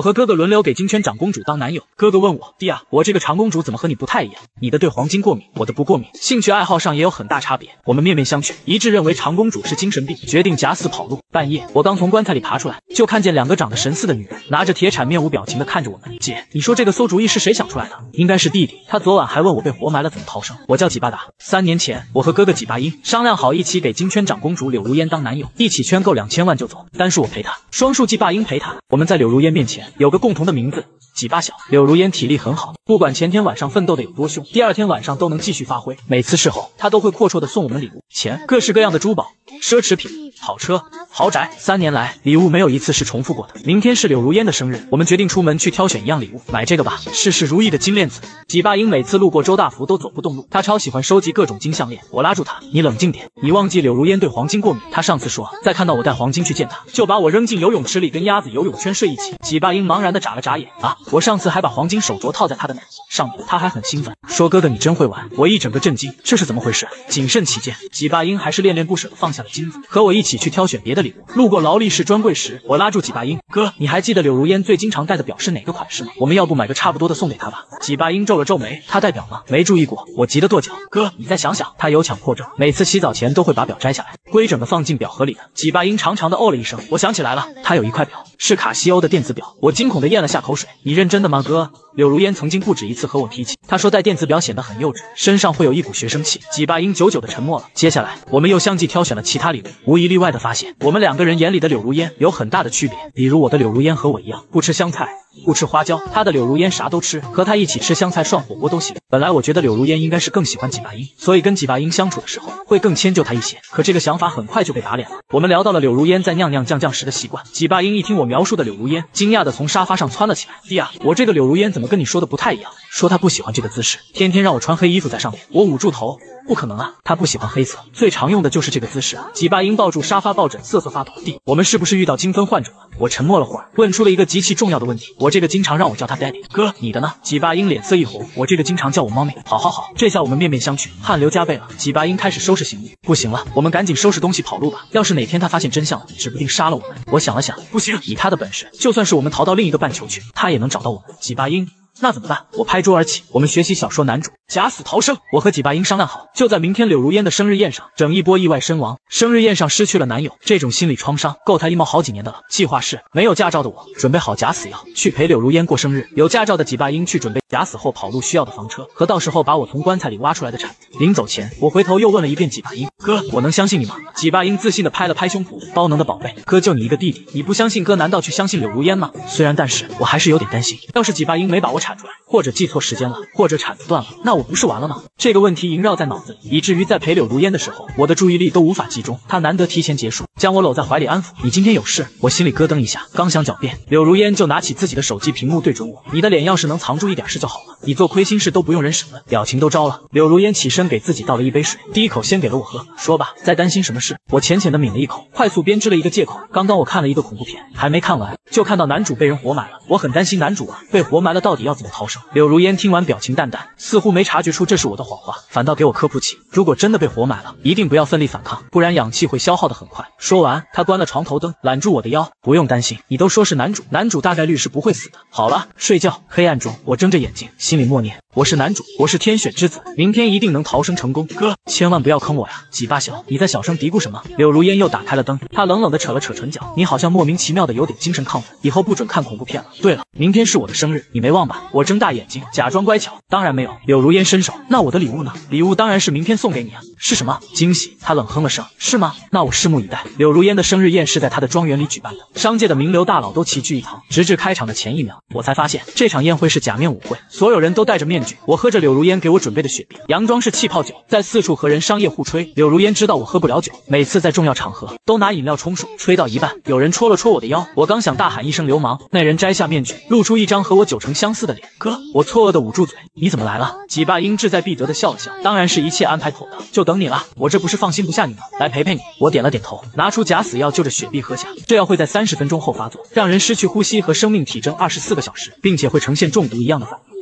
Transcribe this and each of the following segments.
和哥哥轮流给金圈长公主当男友。哥哥问我，弟啊，我这个长公主怎么和你不太一样？你的对黄金过敏，我的不过敏，兴趣爱好上也有很大差别。我们面面相觑，一致认为长公主是精神病，决定假死跑路。半夜，我刚从棺材里爬出来，就看见2个长得神似的女人拿着铁铲，面无表情地看着我们。姐，你说这个馊主意是谁想出来的？应该是弟弟，他昨晚还问我被活埋了怎么逃生。我叫几巴达，3年前我和哥哥几巴英商量好一起给金圈长公主柳如烟当男友，一起圈够2000万就走，单数我陪她，双数季巴英陪她。我们在柳如烟面前有个共同的名字，几巴小。柳如烟体力很好，不管前天晚上奋斗的有多凶，第2天晚上都能继续发挥。每次事后，她都会阔绰的送我们礼物，钱、各式各样的珠宝、奢侈品、跑车、豪宅。3年来，礼物没有一次是重复过的。明天是柳如烟的生日，我们决定出门去挑选一样礼物，买这个吧，事事如意的金链子。几巴英每次路过周大福都走不动路，他超喜欢收集各种金项链。我拉住他，你冷静点，你忘记柳如烟对黄金过敏。他上次说，再看到我带黄金去见他，就把我扔进游泳池里，跟鸭子游泳圈睡一起。几巴英茫然的眨了眨眼，啊，我上次还把黄金手镯套在他的奶上面，他还很兴奋，说哥哥你真会玩。我一整个震惊，这是怎么回事？谨慎起见，几巴英还是恋恋不舍的放下了金子，和我一起去挑选别的礼物。路过劳力士专柜时，我拉住几巴英，哥，你还记得柳如烟最经常戴的表是哪个款式吗？我们要不买个差不多的送给她吧？几巴英皱了皱眉，她戴表吗？没注意过。我急得跺脚，哥，你再想想。他有强迫症，每次洗澡前都会把表摘下来，规整的放进表盒里的。几巴英长长的哦了一声，我想起来了，他有一块表是卡西欧的电子表。我惊恐的咽了下口水，你认真的吗，哥？柳如烟曾经不止一次和我提起，她说戴电子表显得很幼稚，身上会有一股学生气。几巴英久久的沉默了。接下来，我们又相继挑选了其他礼物，无一例外的发现，我们2个人眼里的柳如烟有很大的区别。比如我的柳如烟和我一样，不吃香菜，不吃花椒，她的柳如烟啥都吃，和她一起吃香菜涮火锅都行。本来我觉得柳如烟应该是更喜欢几巴英，所以跟几巴英相处的时候会更迁就她一些。可这个想法很快就被打脸了。我们聊到了柳如烟在酿酿酱酱时的习惯，几巴英一听我描述的柳如烟，惊讶的从沙发上窜了起来。弟啊，我这个柳如烟怎么跟你说的不太一样？说她不喜欢这个姿势，天天让我穿黑衣服在上面。我捂住头，不可能啊，她不喜欢黑色，最常用的就是这个姿势啊。几巴英抱住沙发抱枕瑟瑟发抖。弟，我们是不是遇到精分患者了？我沉默了会儿，问出了一个极其重要的问题。我这个经常让我叫他 daddy。哥，你的呢？几巴英脸色一红，我这个经常叫我猫妹。好好好，这下我们面面相觑，汗流浃背了。几巴英开始收拾行李，不行了，我们赶紧收拾东西跑路吧。要是哪天他发现真相了，指不定杀了我们。我想了想，不行，以他的本事，就算是我们逃到另一个半球去，他也能找到我们。几巴英，那怎么办？我拍桌而起，我们学习小说男主假死逃生。我和几巴英商量好，就在明天柳如烟的生日宴上整一波意外身亡。生日宴上失去了男友，这种心理创伤够他一毛好几年的了。计划是，没有驾照的我准备好假死药去陪柳如烟过生日，有驾照的几巴英去准备假死后跑路需要的房车和到时候把我从棺材里挖出来的铲子。临走前，我回头又问了一遍几巴英，哥，我能相信你吗？几巴英自信地拍了拍胸脯，包能的宝贝，哥就你一个弟弟，你不相信哥难道去相信柳如烟吗？虽然但是我还是有点担心，要是几巴英没把我铲出来，或者记错时间了，或者铲子断了，那我不是完了吗？这个问题萦绕在脑子里，以至于在陪柳如烟的时候，我的注意力都无法集中。他难得提前结束，将我搂在怀里安抚，你今天有事？我心里咯噔一下，刚想狡辩，柳如烟就拿起自己的手机屏幕对准我，你的脸要是能藏住一点事就好了，你做亏心事都不用人审问，表情都招了。柳如烟起身给自己倒了一杯水，第一口先给了我喝，说吧，在担心什么事？我浅浅的抿了一口，快速编织了一个借口，刚刚我看了一个恐怖片，还没看完，就看到男主被人活埋了，我很担心男主啊，被活埋了到底要怎么逃生？柳如烟听完表情淡淡，似乎没察觉出这是我的谎话，反倒给我科普起，如果真的被活埋了，一定不要奋力反抗，不然氧气会消耗的很快。说完，他关了床头灯，揽住我的腰，不用担心，你都说是男主，男主大概率是不会死的。好了，睡觉。黑暗中，我睁着眼睛，心里默念，我是男主，我是天选之子，明天一定能逃生成功。哥，千万不要坑我呀！几巴小，你在小声嘀咕什么？柳如烟又打开了灯，她冷冷地扯了扯唇角，你好像莫名其妙的有点精神亢奋，以后不准看恐怖片了。对了，明天是我的生日，你没忘吧？我睁大眼睛，假装乖巧，当然没有。柳如烟伸手，那我的礼物呢？礼物当然是明天送给你啊。是什么？惊喜。她冷哼了声，是吗？那我拭目以待。柳如烟的生日宴是在她的庄园里举办的，商界的名流大佬都齐聚一堂，直至开场的前1秒，我才发现这场宴会是假面舞会，所有人都戴着面具。我喝着柳如烟给我准备的雪碧，佯装是气泡酒，在四处和人商业互吹。柳如烟知道我喝不了酒，每次在重要场合都拿饮料冲水，吹到一半，有人戳了戳我的腰，我刚想大喊一声流氓，那人摘下面具，露出一张和我9成相似的脸。哥，我错愕的捂住嘴，你怎么来了？几巴英志在必得的笑了笑，当然是一切安排妥当，就等你了，我这不是放心不下你吗？来陪陪你。我点了点头，拿出假死药就着雪碧喝下，这药会在30分钟后发作，让人失去呼吸和生命体征24个小时，并且会呈现中毒一样的反应。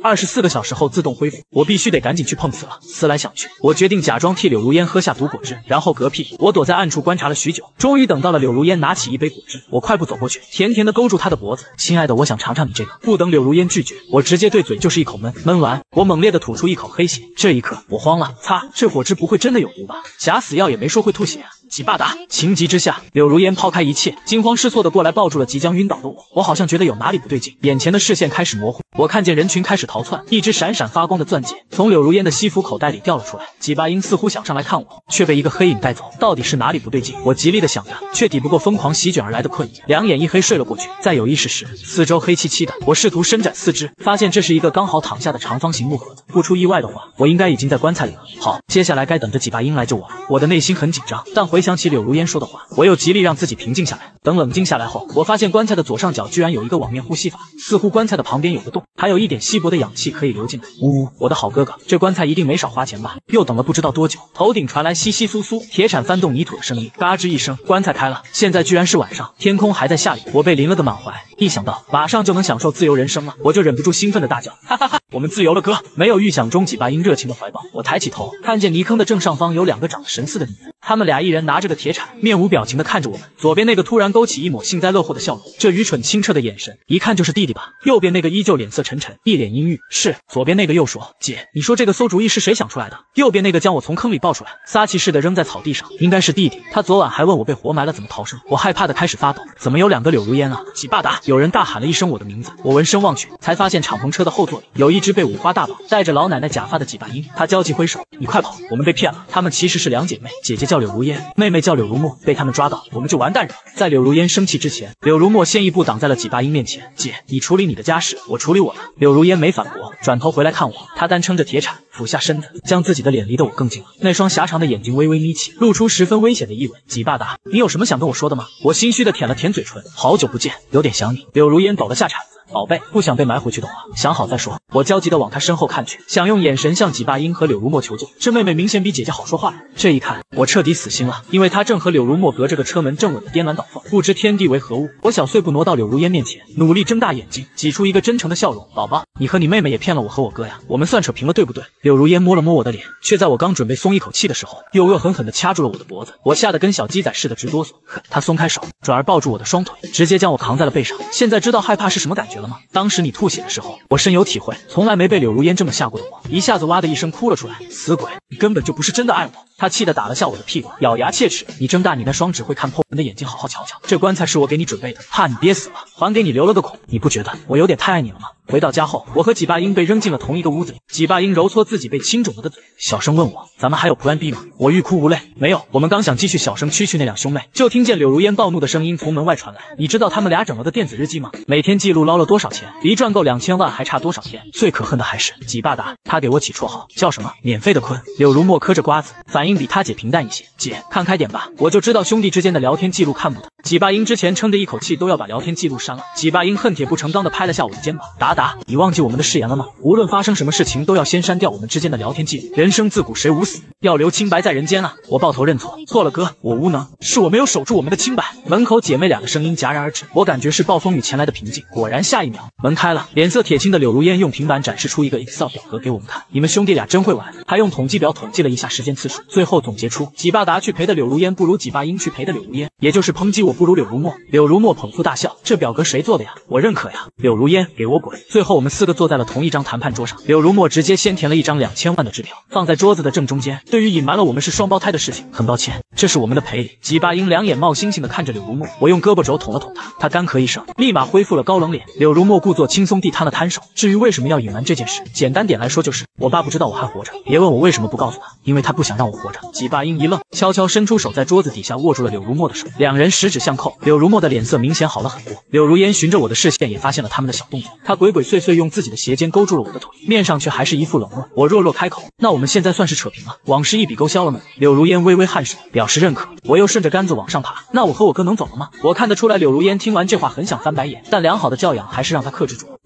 24个小时后自动恢复，我必须得赶紧去碰瓷了。思来想去，我决定假装替柳如烟喝下毒果汁，然后嗝屁。我躲在暗处观察了许久，终于等到了柳如烟拿起一杯果汁，我快步走过去，甜甜的勾住她的脖子，亲爱的，我想尝尝你这个。不等柳如烟拒绝，我直接对嘴就是一口闷，闷完我猛烈的吐出一口黑血。这一刻我慌了，擦，这果汁不会真的有毒吧？假死药也没说会吐血啊！几巴达！情急之下，柳如烟抛开一切，惊慌失措的过来抱住了即将晕倒的我。我好像觉得有哪里不对劲，眼前的视线开始模糊，我看见人群开始逃窜，一只闪闪发光的钻戒从柳如烟的西服口袋里掉了出来。几巴英似乎想上来看我，却被一个黑影带走。到底是哪里不对劲？我极力的想着，却抵不过疯狂席卷而来的困意，两眼一黑睡了过去。在有意识时，四周黑漆漆的，我试图伸展四肢，发现这是一个刚好躺下的长方形木盒子。不出意外的话，我应该已经在棺材里了。好，接下来该等着几巴英来救我了。我的内心很紧张，但回想起柳如烟说的话，我又极力让自己平静下来。等冷静下来后，我发现棺材的左上角居然有一个网面呼吸法，似乎棺材的旁边有个洞，还有一点稀薄的氧气可以流进来。呜呜，我的好哥哥，这棺材一定没少花钱吧？又等了不知道多久，头顶传来窸窸窣窣铁铲翻动泥土的声音，嘎吱一声，棺材开了。现在居然是晚上，天空还在下雨，我被淋了个满怀。一想到马上就能享受自由人生了，我就忍不住兴奋的大叫，哈哈哈，我们自由了哥！没有预想中几巴英热情的怀抱，我抬起头，看见泥坑的正上方有两个长得神似的女人，他们俩一人拿着个铁铲，面无表情的看着我们。左边那个突然勾起一抹幸灾乐祸的笑容，这愚蠢清澈的眼神，一看就是弟弟吧。右边那个依旧脸色沉沉，一脸阴郁。是。左边那个又说，姐，你说这个馊主意是谁想出来的？右边那个将我从坑里抱出来，撒气似的扔在草地上，应该是弟弟。他昨晚还问我被活埋了怎么逃生，我害怕的开始发抖。怎么有两个柳如烟啊？几巴达！有人大喊了一声我的名字，我闻声望去，才发现敞篷车的后座里有一只被五花大绑、戴着老奶奶假发的几巴英。他焦急挥手，你快跑，我们被骗了。她们其实是两姐妹，姐姐叫柳如烟，妹妹叫柳如墨，被他们抓到，我们就完蛋了。在柳如烟生气之前，柳如墨先一步挡在了几巴英面前。姐，你处理你的家事，我处理我的。柳如烟没反驳，转头回来看我，她单撑着铁铲，俯下身子，将自己的脸离得我更近了。那双狭长的眼睛微微眯起，露出十分危险的意味。几巴达，你有什么想跟我说的吗？我心虚的舔了舔嘴唇，好久不见，有点想你。柳如烟抖了下铲子。宝贝，不想被埋回去的话，想好再说。我焦急地往他身后看去，想用眼神向几巴英和柳如墨求救。这妹妹明显比姐姐好说话呀。这一看，我彻底死心了，因为她正和柳如墨隔着个车门正稳的颠鸾倒凤，不知天地为何物。我小碎步挪到柳如烟面前，努力睁大眼睛，挤出一个真诚的笑容。宝宝，你和你妹妹也骗了我和我哥呀，我们算扯平了，对不对？柳如烟摸了摸我的脸，却在我刚准备松一口气的时候，又恶狠狠地掐住了我的脖子。我吓得跟小鸡仔似的直哆嗦。她松开手，转而抱住我的双腿，直接将我扛在了背上。现在知道害怕是什么感觉了吗？当时你吐血的时候，我深有体会。从来没被柳如烟这么吓过的我，一下子哇的一声哭了出来。死鬼，你根本就不是真的爱我！他气得打了下我的屁股，咬牙切齿：你睁大你那双只会看破人的眼睛，好好瞧瞧，这棺材是我给你准备的，怕你憋死了，还给你留了个孔。你不觉得我有点太爱你了吗？回到家后，我和几巴英被扔进了同一个屋子里。几巴英揉搓自己被亲肿了的嘴，小声问我：“咱们还有 Plan B 吗？”我欲哭无泪。没有。我们刚想继续小声蛐蛐那两兄妹，就听见柳如烟暴怒的声音从门外传来：“你知道他们俩整了个电子日记吗？每天记录捞了多少钱，离赚够2000万还差多少天？最可恨的还是几巴达，他给我起绰号叫什么？免费的坤。”柳如墨嗑着瓜子，反应比他姐平淡一些。姐，看开点吧，我就知道兄弟之间的聊天记录看不得。几巴英之前撑着一口气都要把聊天记录删了。几巴英恨铁不成钢的拍了下我的肩膀：“达达，你忘记我们的誓言了吗？无论发生什么事情，都要先删掉我们之间的聊天记录。人生自古谁无死，要留清白在人间啊！”我抱头认错，错了哥，我无能，是我没有守住我们的清白。门口姐妹俩的声音戛然而止，我感觉是暴风雨前来的平静。果然下一秒门开了，脸色铁青的柳如烟用平板展示出一个 Excel 表格给我们看。你们兄弟俩真会玩，还用统计表统计了一下时间次数，最后总结出几巴达去陪的柳如烟不如几巴英去陪的柳如烟，也就是抨击我不如柳如墨。柳如墨捧腹大笑：“这表格谁做的呀？我认可呀。”柳如烟给我滚！最后我们4个坐在了同一张谈判桌上，柳如墨直接先填了一张2000万的支票，放在桌子的正中间。对于隐瞒了我们是双胞胎的事情，很抱歉，这是我们的赔礼。几巴英两眼冒星星的看着柳如墨，我用胳膊肘捅了捅他，他干咳一声，立马恢复了高冷脸。柳如墨故作轻松地摊了摊手：“至于为什么要隐瞒这件事，简单点来说就是我爸不知道我还活着，别问我为什么不告诉他，因为他不想让我活着。”几巴英一愣，悄悄伸出手在桌子底下握住了柳如墨的手，两人十指相扣。柳如墨的脸色明显好了很多。柳如烟循着我的视线也发现了他们的小动作，他鬼鬼祟祟用自己的鞋尖勾住了我的腿，面上却还是一副冷漠。我弱弱开口：“那我们现在算是扯平了，往事一笔勾销了呢？”柳如烟微微颔首，表示认可。我又顺着杆子往上爬：“那我和我哥能走了吗？”我看得出来柳如烟听完这话很想翻白眼，但良好的教养还是让他克制住。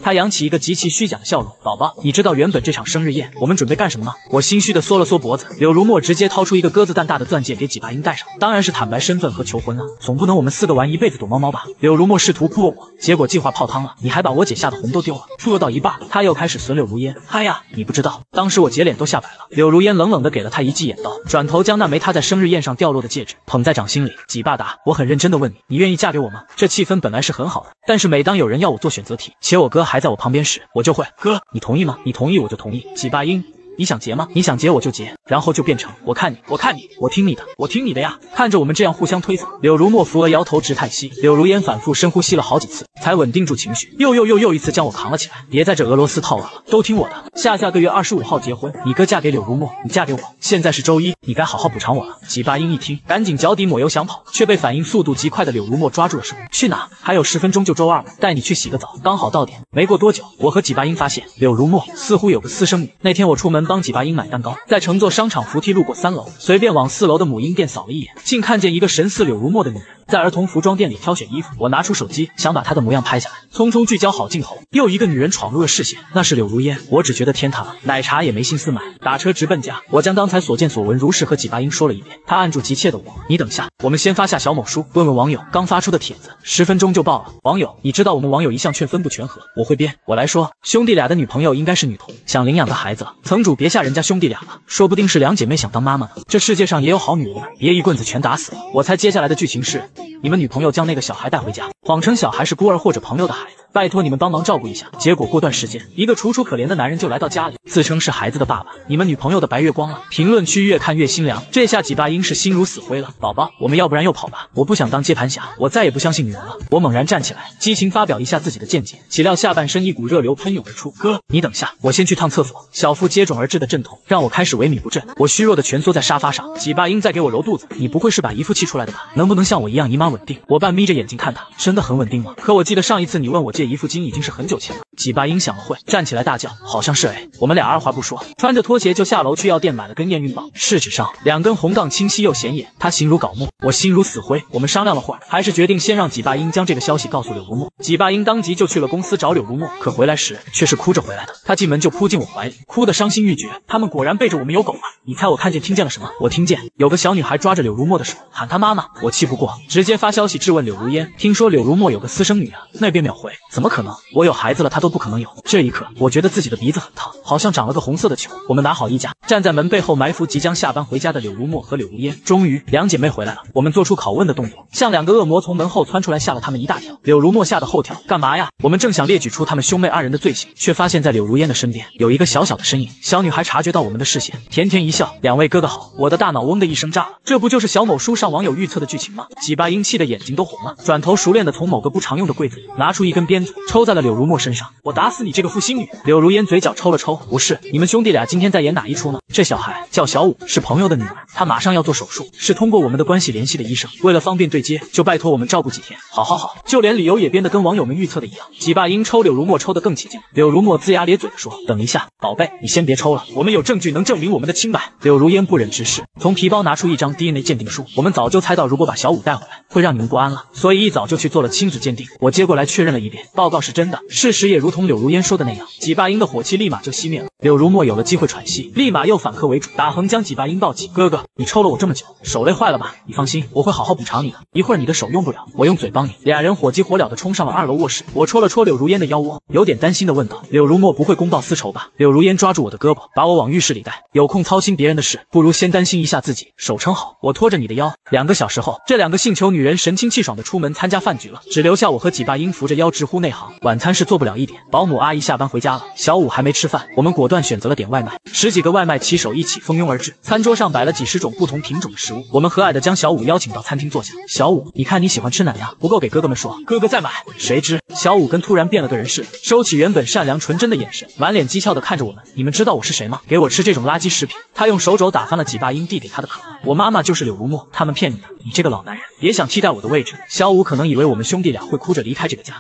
他扬起一个极其虚假的笑容。宝宝，你知道原本这场生日宴我们准备干什么吗？我心虚的缩了缩脖子。柳如墨直接掏出一个鸽子蛋大的钻戒给几把音戴上，当然是坦白身份和求婚了。总不能我们4个玩一辈子躲猫猫吧？柳如墨试图扑我，结果计划泡汤了。你还把我姐下的红都丢了。出游到一半，他又开始损柳如烟。嗨呀，你不知道，当时我姐脸都吓白了。柳如烟冷冷的给了他一记眼刀，转头将那枚他在生日宴上掉落的戒指捧在掌心里。几爸答，我很认真的问你，你愿意嫁给我吗？这气氛本来是很好的，但是每当有人要我做选择题，且我哥还在我旁边时，我就会，哥，你同意吗？你同意我就同意。几爸音。你想结吗？你想结我就结，然后就变成我看你，我看你，我听你的，我听你的呀。看着我们这样互相推搡，柳如墨扶额摇头直叹息。柳如烟反复深呼吸了好几次，才稳定住情绪，又一次将我扛了起来。别在这俄罗斯套娃了，都听我的。下个月25号结婚，你哥嫁给柳如墨，你嫁给我。现在是周一，你该好好补偿我了。几巴音一听，赶紧脚底抹油想跑，却被反应速度极快的柳如墨抓住了手。去哪？还有10分钟就周二了，带你去洗个澡，刚好到点。没过多久，我和几巴音发现柳如墨似乎有个私生女。那天我出门帮几巴音买蛋糕，在乘坐商场扶梯路过3楼，随便往4楼的母婴店扫了一眼，竟看见一个神似柳如墨的女人在儿童服装店里挑选衣服。我拿出手机想把她的模样拍下来，匆匆聚焦好镜头，又一个女人闯入了视线，那是柳如烟。我只觉得天塌了，奶茶也没心思买，打车直奔家。我将刚才所见所闻如实和几巴音说了一遍，她按住急切的我，你等下，我们先发下小某书，问问网友刚发出的帖子，10分钟就爆了。网友，你知道我们网友一向劝分不权衡，我会编。我来说，兄弟俩的女朋友应该是女童，想领养个孩子，层主别吓人家兄弟俩了，说不定是2姐妹想当妈妈呢。这世界上也有好女人，别一棍子全打死了。我猜接下来的剧情是，你们女朋友将那个小孩带回家，谎称小孩是孤儿或者朋友的孩子，拜托你们帮忙照顾一下。结果过段时间，一个楚楚可怜的男人就来到家里，自称是孩子的爸爸。你们女朋友的白月光了。评论区越看越心凉，这下几巴音是心如死灰了。宝宝，我们要不然又跑吧，我不想当接盘侠，我再也不相信女人了。我猛然站起来，激情发表一下自己的见解，岂料下半身一股热流喷涌而出。哥，你等下，我先去趟厕所。小腹接踵而至的阵痛让我开始萎靡不振，我虚弱的蜷缩在沙发上。几巴音在给我揉肚子，你不会是把姨父气出来的吧？能不能像我一样姨妈稳定？我半眯着眼睛看他，真的很稳定吗？可我记得上一次你问我借姨父金已经是很久前了。几巴音想了会，站起来大叫，好像是哎。我们俩二话不说，穿着拖鞋就下楼去药店买了根验孕棒，试纸上2根红杠清晰又显眼，他形如槁木，我心如死灰。我们商量了会儿，还是决定先让几巴音将这个消息告诉柳如墨。几巴音当即就去了公司找柳如墨，可回来时却是哭着回来的。他进门就扑进我怀里，哭得伤心欲绝。他们果然背着我们有狗了。你猜我听见了什么？我听见有个小女孩抓着柳如墨的手喊她妈妈。我气不过，直接发消息质问柳如烟，听说柳如墨有个私生女啊？那边秒回，怎么可能？我有孩子了，她都不可能有。这一刻，我觉得自己的鼻子很烫，好像长了个红色的球。我们拿好衣架，站在门背后埋伏即将下班回家的柳如墨和柳如烟。终于，2姐妹回来了，我们做出拷问的动作，像2个恶魔从门后窜出来，吓了他们一大跳。柳如墨吓得后跳，干嘛呀？我们正想列举出他们兄妹2人的罪行，却发现在柳如烟的身边有一个小小的身影。小女孩察觉到我们的视线，甜甜一笑，2位哥哥好。我的大脑嗡的一声炸了，这不就是小某书上网友预测的剧情吗？几巴音气的眼睛都红了，转头熟练的从某个不常用的柜子里拿出一根鞭子，抽在了柳如墨身上。我打死你这个负心女！柳如烟嘴角抽了抽，不是，你们兄弟俩今天在演哪一出呢？这小孩叫小武，是朋友的女儿，她马上要做手术，是通过我们的关系联系的医生，为了方便对接，就拜托我们照顾几天。好，就连理由也编得跟网友们预测的一样。几巴音抽柳如墨抽得更起劲，柳如墨龇牙咧嘴的说，等一下，宝贝，你先别抽了，我们有证据能证明我们的清白。柳如烟不忍直视，从皮包拿出一张 DNA 鉴定书，我们早就猜到如果把小武带回来会让你们不安了，所以一早就去做了亲子鉴定。我接过来确认了一遍，报告是真的，事实也如同柳如烟说的那样。几巴音的火气立马就熄灭了，柳如墨有了机会喘息，立马又反客为主，打横将几巴音抱起。哥哥，你抽了我这么久，手累坏了吧？你放心，我会好好补偿你的，一会儿你的手用不了，我用嘴帮你。2人火急火燎地冲上了2楼卧室，我戳了戳柳如烟的腰窝，有点担心地问道，柳如墨不会公报私仇吧？柳如烟抓住我的胳膊，把我往浴室里带，有空操心别人的事，不如先担心一下自己，手撑好，我拖着你的腰。2个小时后，这2个性求女人神清气爽地出门参加饭局了，只留下我和几巴音扶着腰直呼内行。晚餐是做不了1点，保姆阿姨下班回家了，小武还没吃饭，我们果断选择了点外卖。10几个外卖骑手一起蜂拥而至，餐桌上摆了几十种不同品种的食物，我们和蔼地将小武邀请到餐厅坐下。小武，你看你喜欢吃奶呀，不够给哥哥们说，哥哥再买。谁知小武跟突然变了个人似的，收起原本善良纯真的眼神，满脸讥诮地看着我们。你们知道我是谁吗？给我吃这种垃圾食品！他用手肘打翻了几巴音递给他的可乐。我妈妈就是柳如墨，他们骗你的，你这个老男人，别想替代我的位置。小武可能以为我们兄弟俩会哭着离开这个家，殊不知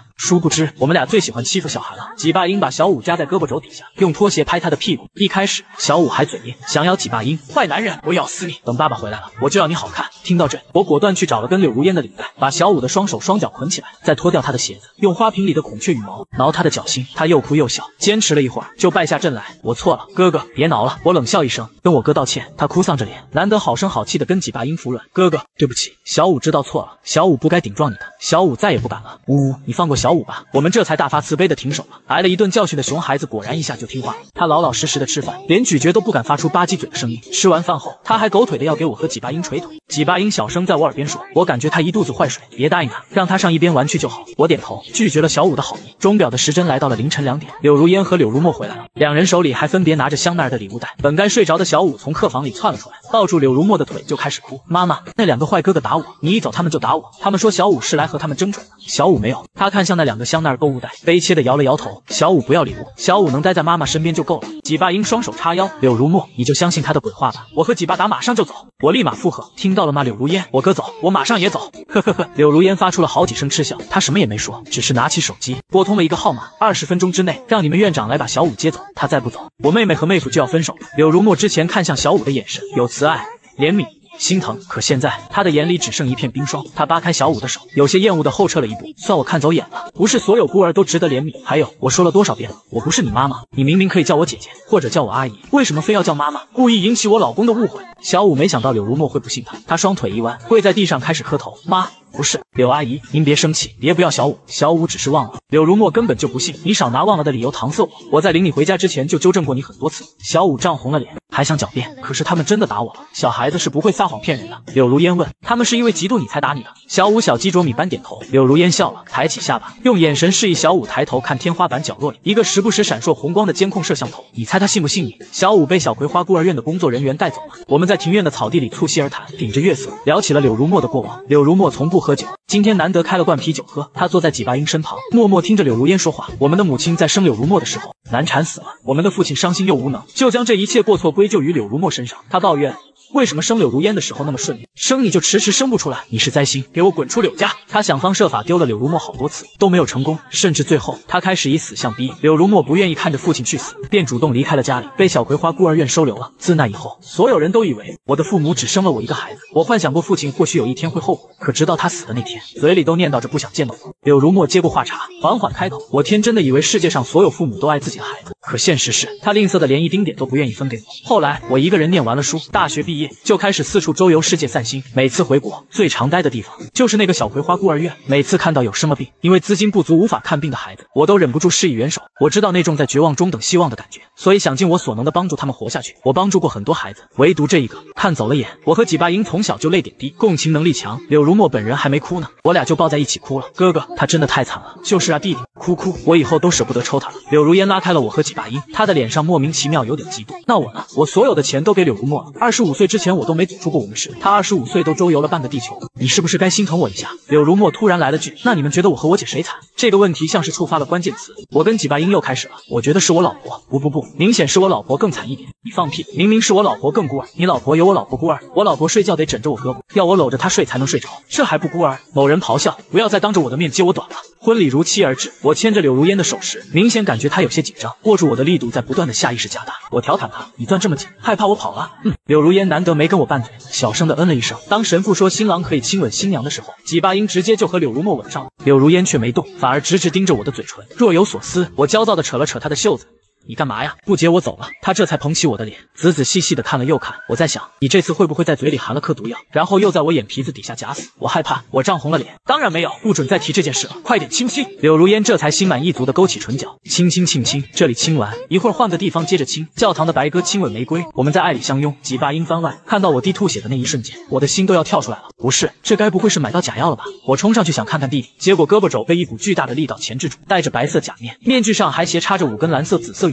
不知我们俩最喜欢欺负小孩了。几霸英把小五夹在胳膊肘底下，用拖鞋拍他的屁股。一开始小五还嘴硬，想咬几霸英，坏男人，我咬死你！等爸爸回来了，我就要你好看。听到这，我果断去找了根柳如烟的领带，把小五的双手双脚捆起来，再脱掉他的鞋子，用花瓶里的孔雀羽毛挠他的脚心。他又哭又笑，坚持了一会儿就败下阵来。我错了，哥哥，别挠了。我冷笑一声，跟我哥道歉。他哭丧着脸，难得好声好气的跟几霸英服软。哥哥，对不起。小五知道错了，小五不该顶撞你的。小五再也不敢了。呜，你放过小五吧。我们这才大发慈悲的停手了。挨了一顿教训的熊孩子果然一下就听话了。他老老实实的吃饭，连咀嚼都不敢发出吧唧嘴的声音。吃完饭后，他还狗腿的要给我和几霸英捶腿。几霸英小声在我耳边说，我感觉他一肚子坏水，别答应他，让他上一边玩去就好。我点头，拒绝了小五的好意。钟表的时针来到了凌晨2点，柳如烟和柳如墨回来了，两人手里还分别拿着香奈儿的礼物袋。本该睡着的小五从客房里窜了出来，抱住柳如墨的腿就开始哭。妈妈，那两个坏哥哥打我，你一走他们就打我，他们说小五是来和他们争宠的。小五没有，他看向那两个香奈儿购物袋，悲切的摇了摇头。小五不要礼物，小五能待在妈妈身边就够了。几霸英双手叉腰，柳如墨，你就相信他的鬼话吧，我和几霸达马上就走。我立马附和，听到了吗，柳如烟，我哥走，我马上也走。呵呵呵，柳如烟发出了好几声嗤笑，他什么也没说，只是拿起手机拨通了一个号码，20分钟之内让你们院长来把小五接走，他再不走，我妹妹和妹夫就要分手了。柳如墨之前看向小五的眼神有慈爱、怜悯、心疼，可现在他的眼里只剩一片冰霜。他扒开小五的手，有些厌恶的后撤了一步，算我看走眼了，不是所有孤儿都值得怜悯。还有，我说了多少遍了，我不是你妈妈，你明明可以叫我姐姐或者叫我阿姨，为什么非要叫妈妈？故意引起我老公的误会。小五没想到柳如墨会不信他，他双腿一弯，跪在地上开始磕头，妈，不是，柳阿姨，您别生气，别不要小五，小五只是忘了。柳如墨根本就不信，你少拿忘了的理由搪塞我，我在领你回家之前就纠正过你很多次。小五涨红了脸，还想狡辩，可是他们真的打我了，小孩子是不会撒谎骗人的。柳如烟问，他们是因为嫉妒你才打你的？小五小鸡啄米般点头。柳如烟笑了，抬起下巴，用眼神示意小五抬头看天花板角落里一个时不时闪烁红光的监控摄像头。你猜他信不信你？小五被小葵花孤儿院的工作人员带走了，我们在庭院的草地里促膝而谈，顶着月色聊起了柳如墨的过往。柳如墨从不喝酒，今天难得开了罐啤酒喝，他坐在几霸英身旁，默默听着柳如烟说话。我们的母亲在生柳如墨的时候难产死了，我们的父亲伤心又无能，就将这一切过错归咎于柳如墨身上。他抱怨为什么生柳如烟的时候那么顺利，生你就迟迟生不出来，你是灾星，给我滚出柳家。他想方设法丢了柳如墨好多次都没有成功，甚至最后他开始以死相逼。柳如墨不愿意看着父亲去死，便主动离开了家里，被小葵花孤儿院收留了。自那以后，所有人都以为我的父母只生了我一个孩子，我幻想过父亲或许有一天会后悔，可直到他死的那天，嘴里都念叨着不想见到我。柳如墨接过话茬，缓缓开口，我天真的以为世界上所有父母都爱自己的孩子，可现实是他吝啬的连一丁点都不愿意分给我。后来我一个人念完了书，大学毕业就开始四处周游世界散心，每次回国最常待的地方就是那个小葵花孤儿院。每次看到有生了病，因为资金不足无法看病的孩子，我都忍不住施以援手。我知道那种在绝望中等希望的感觉，所以想尽我所能的帮助他们活下去。我帮助过很多孩子，唯独这一个看走了眼。我和几霸英从小就泪点低，共情能力强，柳如墨本人还没哭呢，我俩就抱在一起哭了。哥哥，他真的太惨了。就是啊，弟弟，哭哭，我以后都舍不得抽他了。柳如烟拉开了我和几霸英，他的脸上莫名其妙有点嫉妒。那我呢？我所有的钱都给柳如墨了，25岁之前我都没走出过我们市，他25岁都周游了半个地球，你是不是该心疼我一下？柳如墨突然来了句，那你们觉得我和我姐谁惨？这个问题像是触发了关键词，我跟几霸英又开始了。我觉得是我老婆，不，明显是我老婆更惨一点。你放屁，明明是我老婆更孤儿，你老婆有我老婆孤儿，我老婆睡觉得枕着我胳膊，要我搂着她睡才能睡着，这还不孤儿？某人咆哮，不要再当着我的面揭我短了。婚礼如期而至，我牵着柳如烟的手时，明显感觉她有些紧张，握住我的力度在不断的下意识加大。我调侃她，你攥这么紧，害怕我跑了？柳如烟难得没跟我拌嘴，小声的嗯了一声。当神父说新郎可以亲吻新娘的时候，几霸英直接就和柳如墨吻上了，柳如烟却没动，反而直直盯着我的嘴唇，若有所思。我焦躁的扯了扯她的袖子，你干嘛呀？不接我走了。他这才捧起我的脸，仔仔细细的看了又看。我在想，你这次会不会在嘴里含了颗毒药，然后又在我眼皮子底下夹死？我害怕，我涨红了脸。当然没有，不准再提这件事了，快点亲亲。柳如烟这才心满意足的勾起唇角，亲，这里亲完，一会儿换个地方接着亲。教堂的白鸽亲吻玫瑰，我们在爱里相拥。几霸英番外，看到我弟吐血的那一瞬间，我的心都要跳出来了。不是，这该不会是买到假药了吧？我冲上去想看看弟弟，结果胳膊肘被一股巨大的力道钳制住，戴着白色假面，面具上还斜插着5根蓝色紫色羽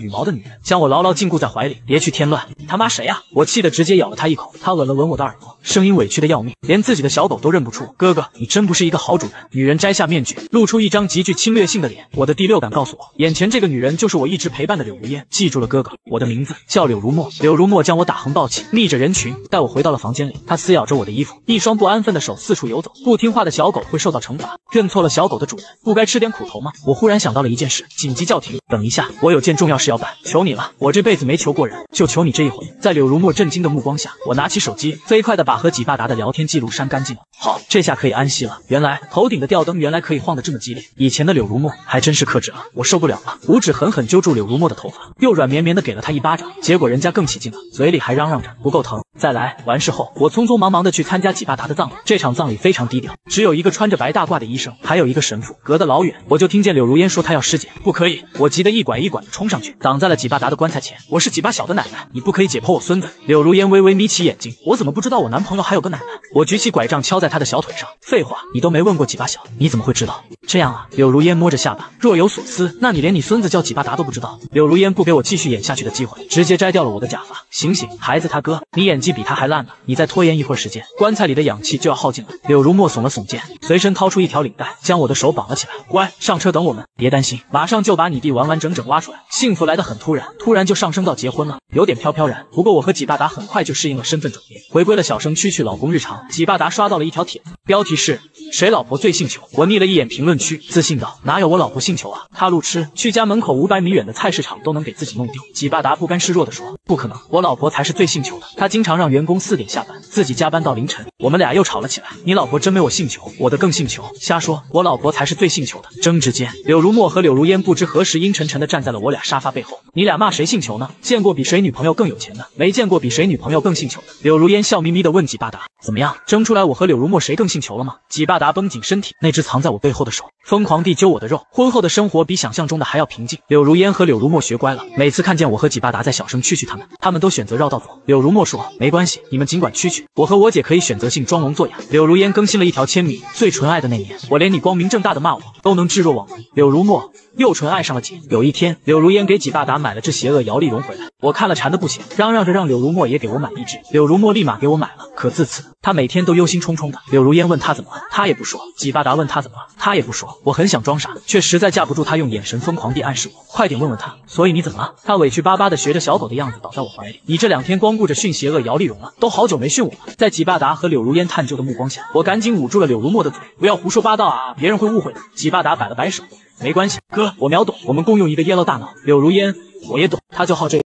羽毛的女人，将我牢牢禁锢在怀里，别去添乱。你他妈谁呀？我气得直接咬了他一口。他吻了吻我的耳朵，声音委屈的要命，连自己的小狗都认不出。哥哥，你真不是一个好主人。女人摘下面具，露出一张极具侵略性的脸。我的第六感告诉我，眼前这个女人就是我一直陪伴的柳如烟。记住了，哥哥，我的名字叫柳如墨。柳如墨将我打横抱起，逆着人群带我回到了房间里。他撕咬着我的衣服，一双不安分的手四处游走。不听话的小狗会受到惩罚，认错了小狗的主人，不该吃点苦头吗？我忽然想到了一件事，紧急叫停。等一下，我有件重要事要办，求你了，我这辈子没求过人，就求你这一回。在柳如墨震惊的目光下，我拿起手机，飞快的把和几巴达的聊天记录删干净了。好，这下可以安息了。原来头顶的吊灯原来可以晃得这么激烈，以前的柳如墨还真是克制了。我受不了了，五指狠狠揪住柳如墨的头发，又软绵绵的给了他一巴掌，结果人家更起劲了，嘴里还嚷嚷着不够疼，再来。完事后，我匆匆忙忙的去参加几巴达的葬礼。这场葬礼非常低调，只有一个穿着白大褂的医生，还有一个神父。隔得老远，我就听见柳如烟说她要尸检，不可以！我急得一拐一拐的冲上去，挡在了几巴达的棺材前。我是几巴小的奶奶，你不可以解剖我孙子。柳如烟微微眯起眼睛，我怎么不知道我男朋友还有个奶奶？我举起拐杖敲在他的小腿上。废话，你都没问过几巴小，你怎么会知道？这样啊，柳如烟摸着下巴，若有所思。那你连你孙子叫几巴达都不知道？柳如烟不给我继续演下去的机会，直接摘掉了我的假发。醒醒，孩子他哥，你演技比他还烂呢！你再拖延一会儿时间，棺材里的氧气就要耗尽了。柳如墨耸了耸肩，随身掏出一条领带，将我的手绑了起来。乖，上车等我们，别担心，马上就把你弟完完整整挖出来。幸福来得很突然，突然就上升到结婚了，有点飘飘然。不过我和几巴达很快就适应了身份转变，回归了小生区去老公日常。几巴达刷到了一条帖子，标题是谁老婆最姓裘。我睨了一眼评论区，自信道哪有我老婆姓裘啊，他路痴，去家门口500米远的菜市场都能给自己弄丢。几巴达不甘示弱地说，不可能，我老婆才是最姓裘的，她经常让员工4点下班，自己加班到凌晨。我们俩又吵了起来，你老婆真没我姓裘，我的更姓裘。瞎说，我老婆才是最姓裘的。争执间，柳如墨和柳如烟不知何时阴沉沉地站在了我俩沙发背后。你俩骂谁姓裘呢？见过比谁女朋友更有钱的，没见过比谁女朋友更姓裘的。柳如烟笑眯眯地问几巴达，怎么样，争出来我和柳如墨谁更姓裘了吗？几巴达绷紧身体，那只藏在我背后的手疯狂地揪我的肉。婚后的生活比想象中的还要平静。柳如烟和柳如墨学乖了，每次看见我和几巴达在小生蛐蛐他们都选择绕道走。柳如墨说，没关系，你们尽管蛐蛐，我和我姐可以选择性装聋作哑。柳如烟更新了一条签名，最纯爱的那年，我连你光明正大的骂我都能置若罔闻。柳如墨又纯爱上了姐。有一天，柳如烟给几巴达买了只邪恶摇粒绒回来，我看了馋得不行，嚷嚷着让柳如墨也给我买一只。柳如墨立马给我买了，可自此他每天都忧心忡忡的。柳如烟问他怎么了，他也不说。几巴达问他怎么了，他也不说。我很想装傻，却实在架不住他用眼神疯狂地暗示我，快点问问他，所以你怎么了？他委屈巴巴的学着小狗的样子倒在我怀里，你这2天光顾着训邪恶摇粒绒了，都好久没训我了。在几巴达和柳如烟探究的目光下，我赶紧捂住了柳如墨的嘴，不要胡说八道啊，别人会误会的。几巴达摆了摆手，没关系，哥，我秒懂，我们共用一个 yellow 大脑。柳如烟，我也懂，他就好这